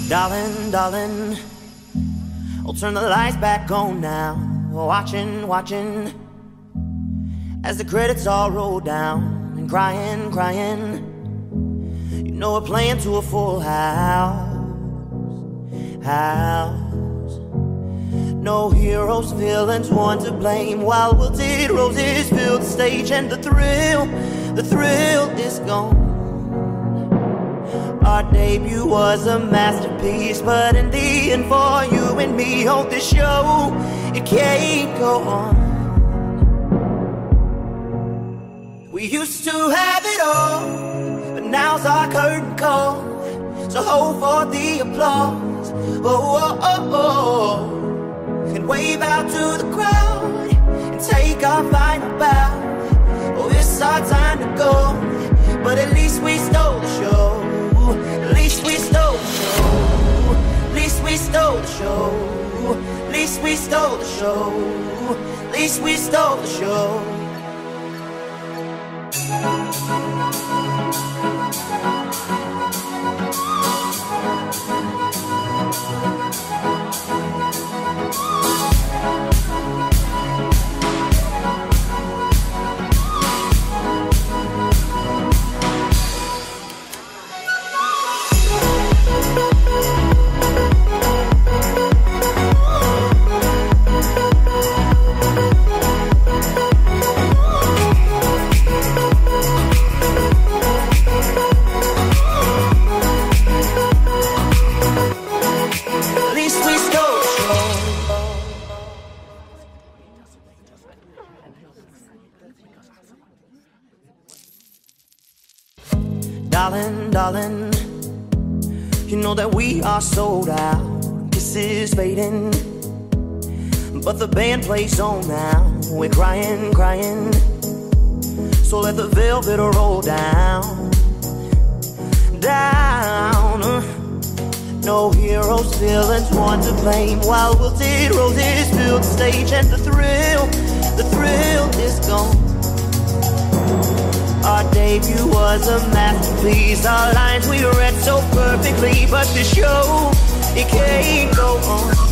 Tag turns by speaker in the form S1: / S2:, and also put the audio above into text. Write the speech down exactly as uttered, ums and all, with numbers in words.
S1: Darling, darling, I'll turn the lights back on now. Watching, watching, as the credits all roll down. And crying, crying, you know we're playing to a full house. House. No heroes, villains, one to blame. While wilted roses fill the stage, and the thrill, the thrill is gone. Our debut was a masterpiece, but in the end, for you and me on this show, it can't go on. We used to have it all, but now's our curtain call. So hold for the applause, oh, oh, oh, oh, and wave out to the crowd and take our final bow. Oh, it's our time to go, but at least we stole the show. At least we stole the show. At least we stole the show. At least we stole the show. At least we stole the show. Darling, darling, you know that we are sold out. Kisses fading, but the band plays on now. We're crying, crying, so let the velvet roll down. Down. No heroes, villains, one to blame. While wilted roses fill the stage, and the thrill, the thrill is gone. Our debut was a masterpiece. Our lines we read so perfectly, but the show, it can't go on.